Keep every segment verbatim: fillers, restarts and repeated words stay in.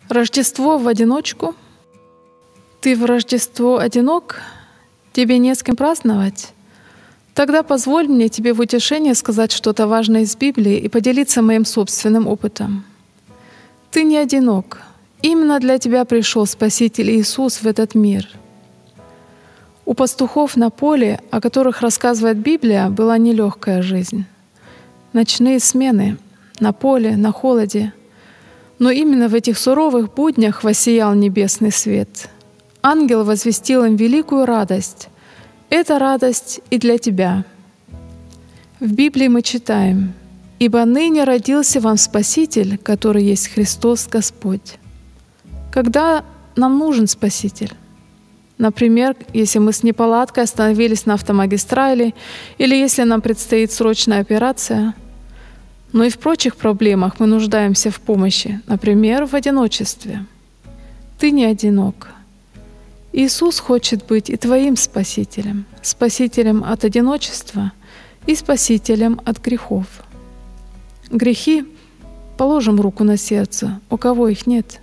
Рождество в одиночку? Ты в Рождество одинок? Тебе не с кем праздновать? Тогда позволь мне тебе в утешение сказать что-то важное из Библии и поделиться моим собственным опытом. Ты не одинок. Именно для тебя пришел Спаситель Иисус в этот мир. У пастухов на поле, о которых рассказывает Библия, была нелегкая жизнь. Ночные смены на поле, на холоде. Но именно в этих суровых буднях воссиял небесный свет. Ангел возвестил им великую радость. Это радость и для тебя. В Библии мы читаем: «Ибо ныне родился вам Спаситель, который есть Христос Господь». Когда нам нужен Спаситель? Например, если мы с неполадкой остановились на автомагистрали или если нам предстоит срочная операция. Но и в прочих проблемах мы нуждаемся в помощи, например, в одиночестве. Ты не одинок. Иисус хочет быть и твоим Спасителем, Спасителем от одиночества и Спасителем от грехов. Грехи, положим руку на сердце, у кого их нет.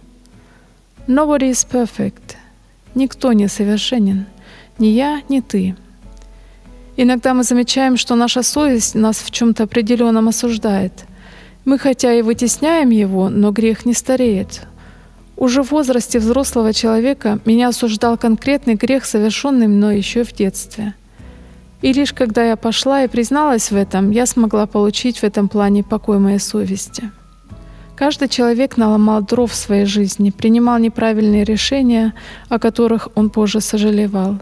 Nobody is perfect. Никто не совершенен, ни я, ни ты. Иногда мы замечаем, что наша совесть нас в чем-то определенном осуждает. Мы хотя и вытесняем его, но грех не стареет. Уже в возрасте взрослого человека меня осуждал конкретный грех, совершенный мной еще в детстве. И лишь когда я пошла и призналась в этом, я смогла получить в этом плане покой моей совести. Каждый человек наломал дров в своей жизни, принимал неправильные решения, о которых он позже сожалевал.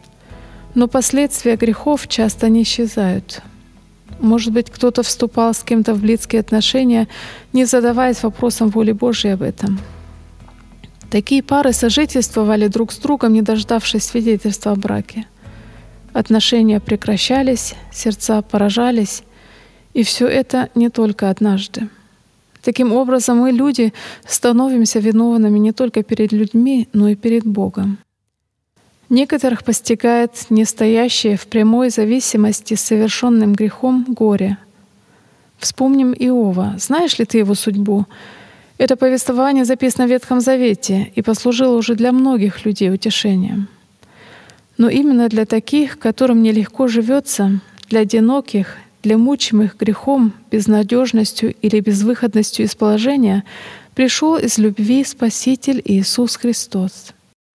Но последствия грехов часто не исчезают. Может быть, кто-то вступал с кем-то в близкие отношения, не задаваясь вопросом воли Божьей об этом. Такие пары сожительствовали друг с другом, не дождавшись свидетельства о браке. Отношения прекращались, сердца поражались, и все это не только однажды. Таким образом, мы, люди, становимся виновными не только перед людьми, но и перед Богом. Некоторых постигает нестоящее в прямой зависимости с совершенным грехом горе. Вспомним Иова. Знаешь ли ты его судьбу? Это повествование записано в Ветхом Завете и послужило уже для многих людей утешением. Но именно для таких, которым нелегко живется, для одиноких, для мучимых грехом, безнадежностью или безвыходностью из положения, пришел из любви Спаситель Иисус Христос.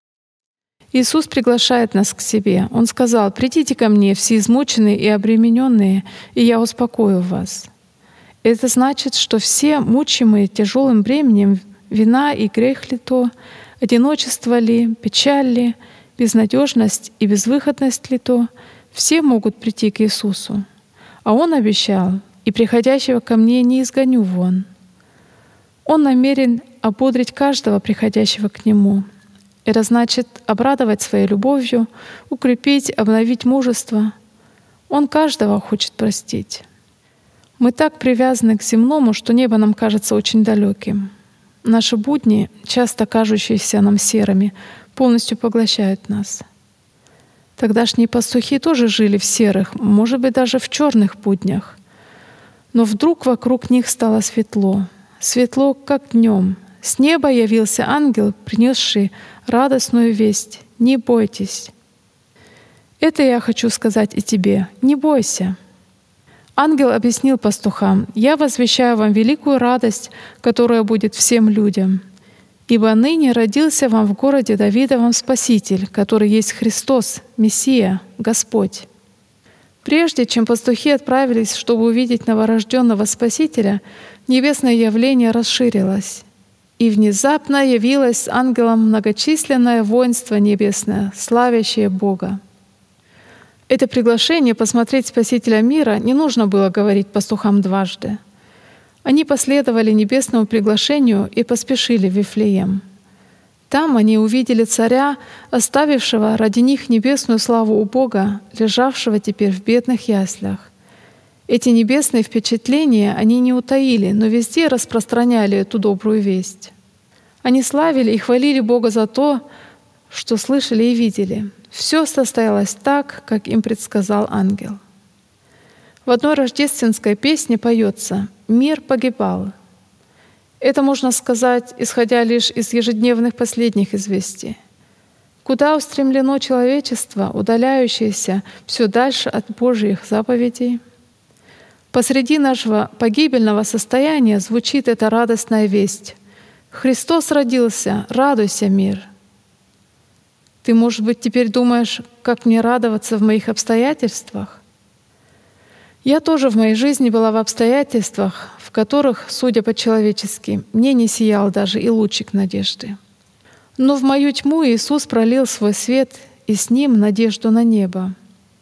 Иисус приглашает нас к себе. Он сказал: «Придите ко мне, все измученные и обремененные, и я успокою вас». Это значит, что все мучимые тяжелым бременем, вина и грех ли то, одиночество ли, печаль ли, безнадежность и безвыходность ли то, все могут прийти к Иисусу. А Он обещал: «И приходящего ко мне не изгоню вон». Он намерен ободрить каждого приходящего к Нему. Это значит обрадовать своей любовью, укрепить, обновить мужество. Он каждого хочет простить. Мы так привязаны к земному, что небо нам кажется очень далеким. Наши будни, часто кажущиеся нам серыми, полностью поглощают нас. Тогдашние пастухи тоже жили в серых, может быть, даже в черных буднях. Но вдруг вокруг них стало светло. Светло, как днем. С неба явился ангел, принесший радостную весть: «Не бойтесь». Это я хочу сказать и тебе: не бойся. Ангел объяснил пастухам: «Я возвещаю вам великую радость, которая будет всем людям. Ибо ныне родился вам в городе Давидовом Спаситель, который есть Христос, Мессия, Господь». Прежде чем пастухи отправились, чтобы увидеть новорожденного Спасителя, небесное явление расширилось. И внезапно явилось с ангелом многочисленное воинство небесное, славящее Бога. Это приглашение посмотреть Спасителя мира не нужно было говорить пастухам дважды. Они последовали небесному приглашению и поспешили в Вифлеем. Там они увидели царя, оставившего ради них небесную славу у Бога, лежавшего теперь в бедных яслях. Эти небесные впечатления они не утаили, но везде распространяли эту добрую весть. Они славили и хвалили Бога за то, что слышали и видели. Все состоялось так, как им предсказал ангел. В одной рождественской песне поется: «Мир погибал». Это можно сказать, исходя лишь из ежедневных последних известий. Куда устремлено человечество, удаляющееся все дальше от Божьих заповедей? Посреди нашего погибельного состояния звучит эта радостная весть. Христос родился, радуйся, мир. Ты, может быть, теперь думаешь, как мне радоваться в моих обстоятельствах? Я тоже в моей жизни была в обстоятельствах, в которых, судя по-человечески, мне не сиял даже и лучик надежды. Но в мою тьму Иисус пролил свой свет, и с ним надежду на небо.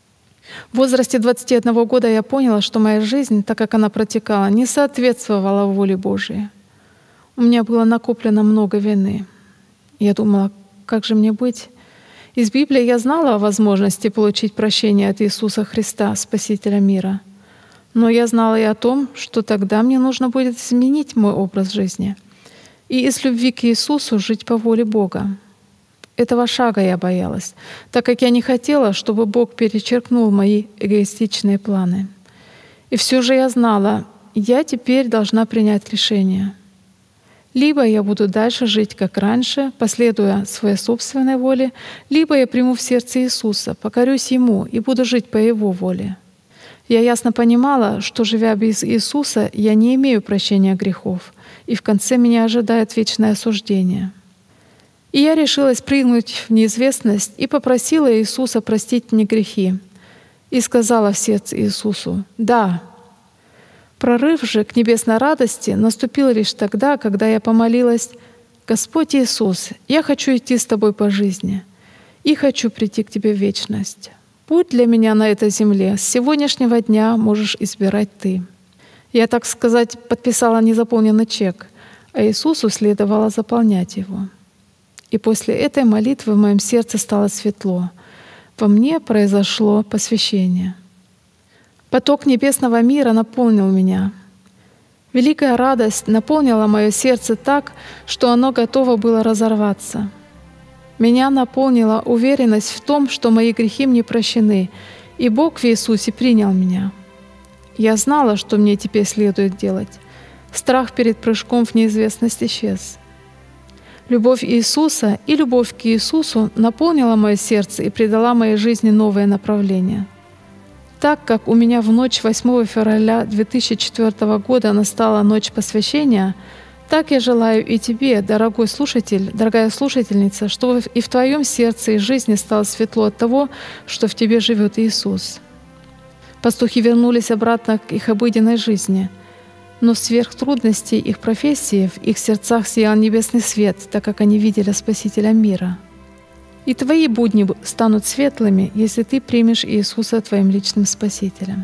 В возрасте двадцати одного года я поняла, что моя жизнь, так как она протекала, не соответствовала воле Божией. У меня было накоплено много вины. Я думала, как же мне быть? Из Библии я знала о возможности получить прощение от Иисуса Христа, Спасителя мира. Но я знала и о том, что тогда мне нужно будет изменить мой образ жизни и из любви к Иисусу жить по воле Бога. Этого шага я боялась, так как я не хотела, чтобы Бог перечеркнул мои эгоистичные планы. И все же я знала, я теперь должна принять решение. Либо я буду дальше жить, как раньше, последуя своей собственной воле, либо я приму в сердце Иисуса, покорюсь Ему и буду жить по Его воле. Я ясно понимала, что, живя без Иисуса, я не имею прощения грехов, и в конце меня ожидает вечное осуждение. И я решилась прыгнуть в неизвестность и попросила Иисуса простить мне грехи. И сказала в сердце Иисусу «Да». Прорыв же к небесной радости наступил лишь тогда, когда я помолилась: «Господь Иисус, я хочу идти с Тобой по жизни и хочу прийти к Тебе в вечность. Будь для меня на этой земле, с сегодняшнего дня можешь избирать Ты». Я, так сказать, подписала незаполненный чек, а Иисусу следовало заполнять его. И после этой молитвы в моем сердце стало светло. Во мне произошло посвящение. Поток небесного мира наполнил меня. Великая радость наполнила мое сердце так, что оно готово было разорваться. Меня наполнила уверенность в том, что мои грехи мне прощены, и Бог в Иисусе принял меня. Я знала, что мне теперь следует делать. Страх перед прыжком в неизвестность исчез. Любовь Иисуса и любовь к Иисусу наполнила мое сердце и придала моей жизни новое направление. Так как у меня в ночь восьмого февраля две тысячи четвёртого года настала ночь посвящения, так я желаю и тебе, дорогой слушатель, дорогая слушательница, чтобы и в твоем сердце и жизни стало светло от того, что в тебе живет Иисус. Пастухи вернулись обратно к их обыденной жизни, но сверх трудностей их профессии в их сердцах сиял небесный свет, так как они видели Спасителя мира. И твои будни станут светлыми, если ты примешь Иисуса твоим личным Спасителем.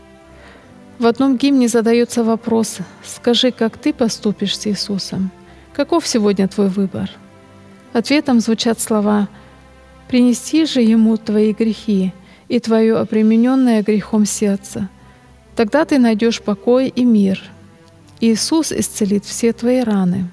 В одном гимне задается вопрос: «Скажи, как ты поступишь с Иисусом? Каков сегодня твой выбор?» Ответом звучат слова: «Принеси же Ему твои грехи и твое обремененное грехом сердце. Тогда ты найдешь покой и мир. Иисус исцелит все твои раны».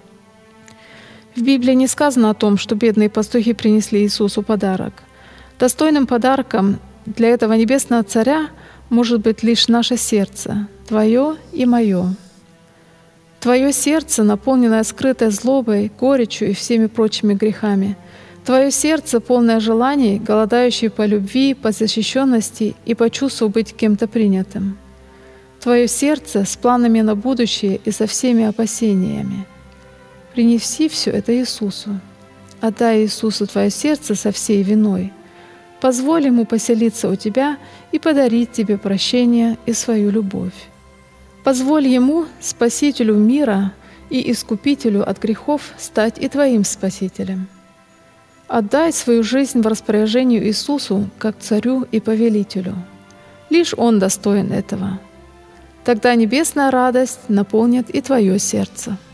В Библии не сказано о том, что бедные пастухи принесли Иисусу подарок. Достойным подарком для этого небесного Царя может быть лишь наше сердце, твое и мое. Твое сердце, наполненное скрытой злобой, горечью и всеми прочими грехами. Твое сердце, полное желаний, голодающее по любви, по защищенности и по чувству быть кем-то принятым. Твое сердце с планами на будущее и со всеми опасениями. Принеси все это Иисусу. Отдай Иисусу твое сердце со всей виной. Позволь Ему поселиться у тебя и подарить тебе прощение и свою любовь. Позволь Ему, Спасителю мира и Искупителю от грехов, стать и твоим Спасителем. Отдай свою жизнь в распоряжение Иисусу как Царю и Повелителю. Лишь Он достоин этого. Тогда небесная радость наполнит и твое сердце.